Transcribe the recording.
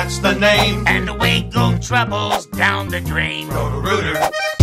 that's the name. And away go troubles down the drain. Roto-Rooter.